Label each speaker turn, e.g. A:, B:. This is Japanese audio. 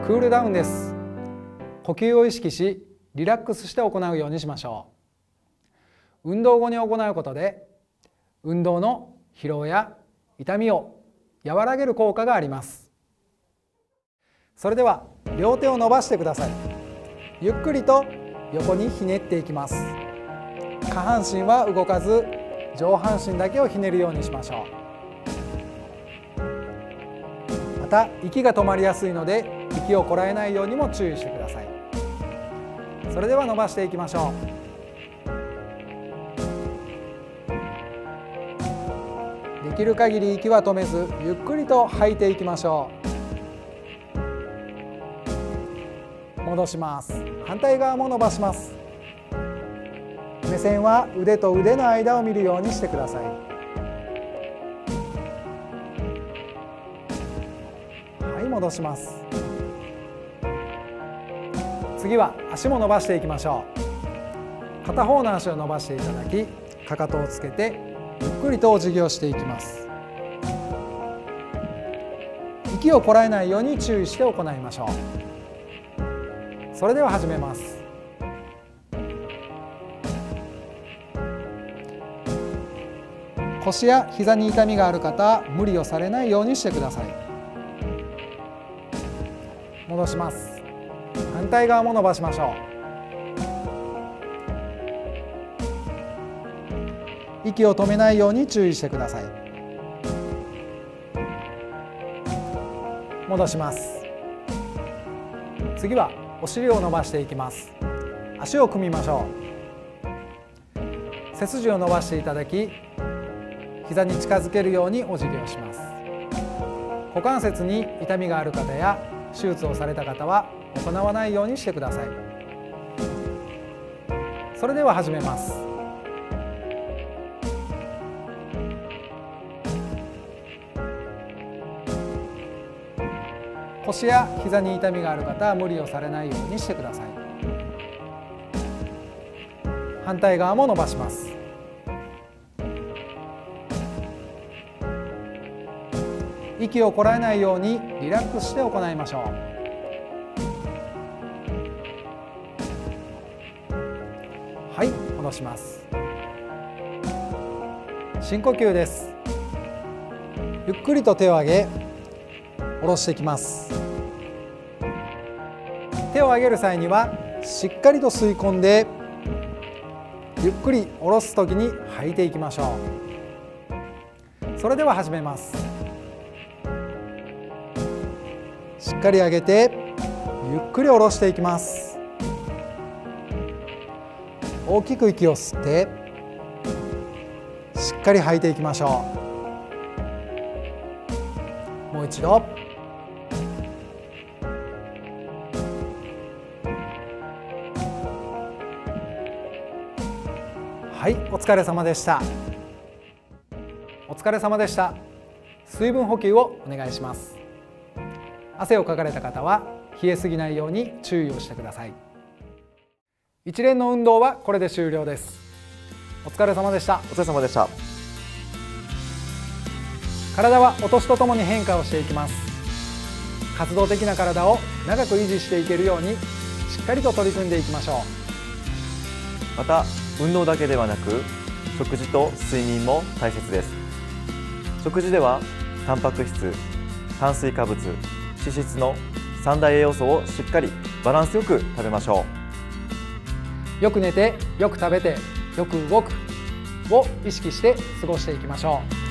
A: クールダウンです。呼吸を意識しリラックスして行うようにしましょう。運動後に行うことで運動の疲労や痛みを和らげる効果があります。それでは両手を伸ばしてください。ゆっくりと横にひねっていきます。下半身は動かず上半身だけをひねるようにしましょう。また息が止まりやすいので息をこらえないようにも注意してください。それでは伸ばしていきましょう。できる限り息は止めずゆっくりと吐いていきましょう。戻します。反対側も伸ばします。目線は腕と腕の間を見るようにしてください。はい、戻します。次は足も伸ばしていきましょう。片方の足を伸ばしていただき、かかとをつけてゆっくりとお辞儀をしていきます。息をこらえないように注意して行いましょう。それでは始めます。腰や膝に痛みがある方、無理をされないようにしてください。戻します。反対側も伸ばしましょう。息を止めないように注意してください。戻します。次はお尻を伸ばしていきます。足を組みましょう。背筋を伸ばしていただき、膝に近づけるようにお辞儀をします。股関節に痛みがある方や手術をされた方は行わないようにしてください。それでは始めます。腰や膝に痛みがある方は無理をされないようにしてください。反対側も伸ばします。息をこらえないようにリラックスして行いましょう。はい、戻します。深呼吸です。ゆっくりと手を上げ下ろしていきます。手を上げる際にはしっかりと吸い込んでゆっくり下ろすときに吐いていきましょう。それでは始めます。しっかり上げてゆっくり下ろしていきます。大きく息を吸ってしっかり吐いていきましょう。もう一度。はい、お疲れ様でした。お疲れ様でした。水分補給をお願いします。汗をかかれた方は冷えすぎないように注意をしてください。一連の運動はこれで終了です。お疲れ様でした。
B: お疲れ様でした。
A: 体はお年とともに変化をしていきます。活動的な体を長く維持していけるようにしっかりと取り組んでいきましょ
B: う。また運動だけではなく食事と睡眠も大切です。食事ではタンパク質、炭水化物、脂質の3大栄養素をしっかりバランスよく食べましょ
A: う。よく寝てよく食べてよく動くを意識して過ごしていきましょう。